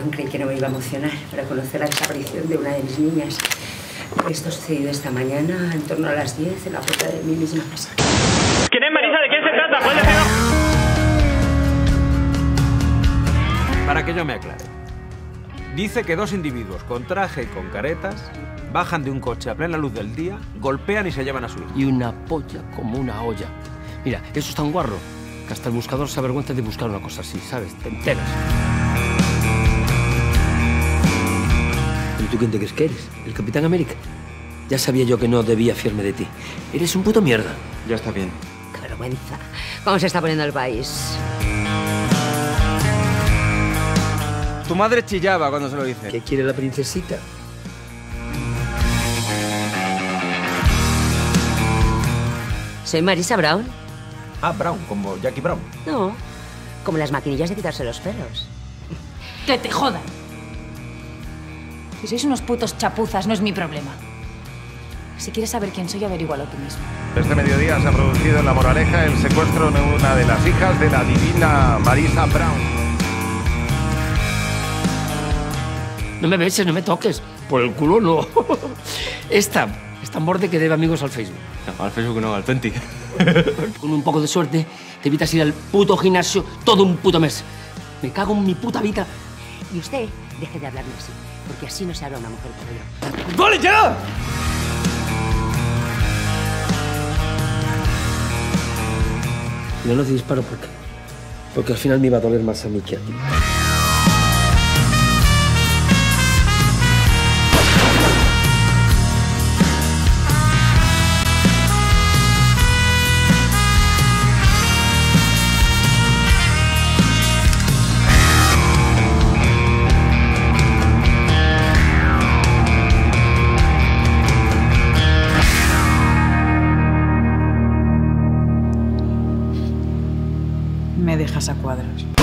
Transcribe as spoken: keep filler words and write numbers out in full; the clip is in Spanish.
Perdón, creí que no me iba a emocionar para conocer la desaparición de una de mis niñas. Esto ha sucedido esta mañana, en torno a las diez, en la puerta de mi misma casa. ¿Quién es Marisa? ¿De quién se trata? ¿Puedes decirlo? Para que yo me aclare. Dice que dos individuos con traje y con caretas bajan de un coche a plena luz del día, golpean y se llevan a su hijo. Y una polla como una olla. Mira, eso es tan guarro que hasta el buscador se avergüenza de buscar una cosa así, ¿sabes? Te enteras. ¿Y tú quién te crees que eres? ¿El Capitán América? Ya sabía yo que no debía fiarme de ti. Eres un puto mierda. Ya está bien. ¡Qué vergüenza! ¿Cómo se está poniendo el país? Tu madre chillaba cuando se lo dice. ¿Qué quiere la princesita? Soy Marisa Brown. Ah, Brown, como Jackie Brown. No, como las maquinillas de quitarse los pelos. ¡Que te jodan! Si sois unos putos chapuzas, no es mi problema. Si quieres saber quién soy, averígualo tú mismo. Este mediodía se ha producido en La Moraleja el secuestro de una de las hijas de la divina Marisa Brown. No me beses, no me toques. Por el culo no. Esta, esta borde que debe amigos al Facebook. No, al Facebook no, al Penti. Con un poco de suerte, te evitas ir al puto gimnasio todo un puto mes. Me cago en mi puta vida. Y usted, deje de hablarme así, porque así no se habla una mujer como yo. ¡Vale, ya! No lo disparo porque... Porque al final me iba a doler más a mí que a ti. Me dejas a cuadros.